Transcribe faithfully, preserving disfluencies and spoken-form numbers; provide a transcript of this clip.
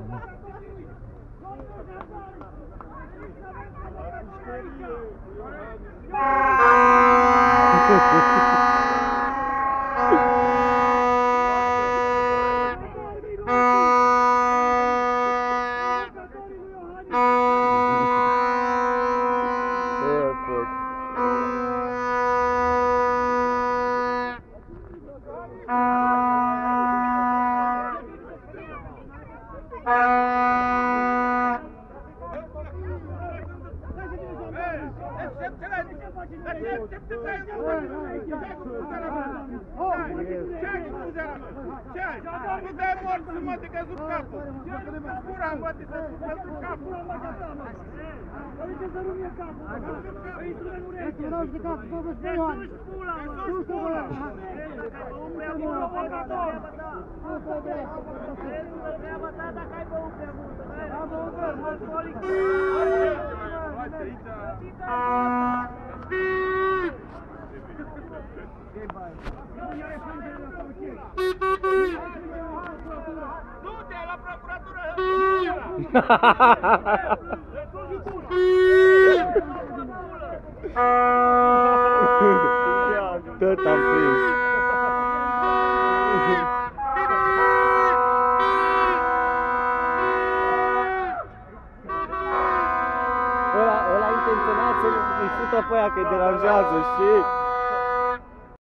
Nu dai morți, mă, te căzut capul! Pura, mă, te căzut capul! Uite să nu mi-e capul! Îi strâng ureche! Îi strâng de capul, bă, bă, spune-i! Te suși pula, mă! Te suși pula! Umple acolo, bă, bător! Rezultă treaba ta dacă ai băut prea multă! Da, băutor, alcoolic! Uite aici! Du-te la procuratură! Tot am prins. Ăla, ăla intenționat să-i fută pe aia că-i deranjează, știi?